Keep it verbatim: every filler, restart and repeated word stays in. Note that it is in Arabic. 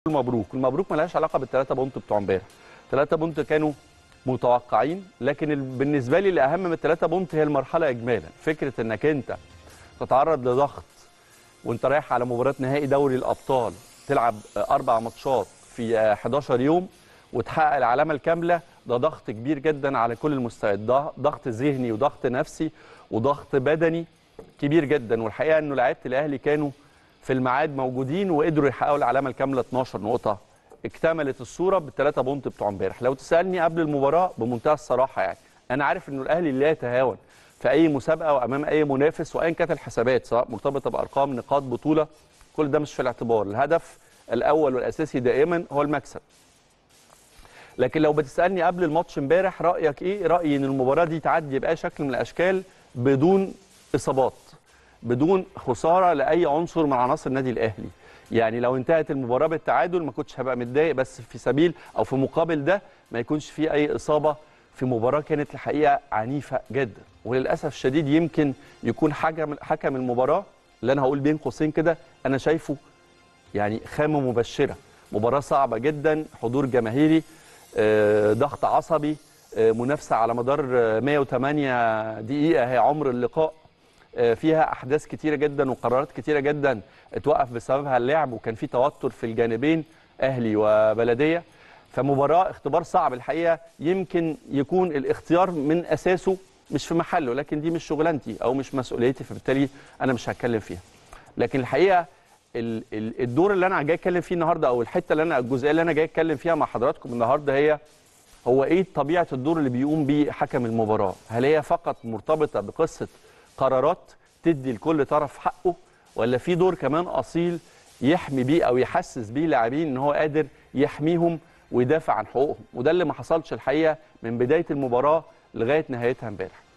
مبروك المبروك ملهاش علاقه بالثلاثه بونت بتوع امبارح. ثلاثه بونت كانوا متوقعين، لكن بالنسبه لي الاهم من الثلاثه بونت هي المرحله اجمالا. فكره انك انت تتعرض لضغط وانت رايح على مباراه نهائي دوري الابطال، تلعب اربع ماتشات في حداشر يوم وتحقق العلامه الكامله، ده ضغط كبير جدا على كل المستويات، ضغط ذهني وضغط نفسي وضغط بدني كبير جدا. والحقيقه انه لعيبه الاهلي كانوا في الميعاد موجودين وقدروا يحققوا العلامه الكامله اتناشر نقطه. اكتملت الصوره بالثلاثه بونت بتوع امبارح. لو تسالني قبل المباراه بمنتهى الصراحه، يعني انا عارف انه الاهلي لا يتهاون في اي مسابقه وامام اي منافس، وايا كانت الحسابات سواء مرتبطه بارقام نقاط بطوله، كل ده مش في الاعتبار. الهدف الاول والاساسي دائما هو المكسب. لكن لو بتسالني قبل الماتش امبارح رايك ايه، رايي ان المباراه دي تعدي باي شكل من الاشكال بدون اصابات، بدون خساره لاي عنصر من عناصر النادي الاهلي. يعني لو انتهت المباراه بالتعادل ما كنتش هبقى متضايق، بس في سبيل او في مقابل ده ما يكونش في اي اصابه في مباراه كانت الحقيقه عنيفه جدا. وللاسف الشديد يمكن يكون حكم حكم المباراه اللي انا هقول بين قوسين كده انا شايفه يعني خامه مبشره. مباراه صعبه جدا، حضور جماهيري، ضغط عصبي، منافسه على مدار مية وتمانية دقيقه هي عمر اللقاء، فيها احداث كتيره جدا وقرارات كتيره جدا اتوقف بسببها اللعب، وكان في توتر في الجانبين اهلي وبلديه. فمباراه اختبار صعب الحقيقه، يمكن يكون الاختيار من اساسه مش في محله، لكن دي مش شغلانتي او مش مسؤوليتي، فبالتالي انا مش هتكلم فيها. لكن الحقيقه الدور اللي انا جاي اتكلم فيه النهارده، او الحته اللي انا الجزئيه اللي انا جاي اتكلم فيها مع حضراتكم النهارده، هي هو ايه طبيعه الدور اللي بيقوم بيه حكم المباراه؟ هل هي فقط مرتبطه بقصه قرارات تدي لكل طرف حقه، ولا في دور كمان اصيل يحمي بيه او يحسس بيه لاعبين ان هو قادر يحميهم ويدافع عن حقوقهم؟ وده اللي ما حصلش الحقيقه من بدايه المباراه لغايه نهايتها امبارح.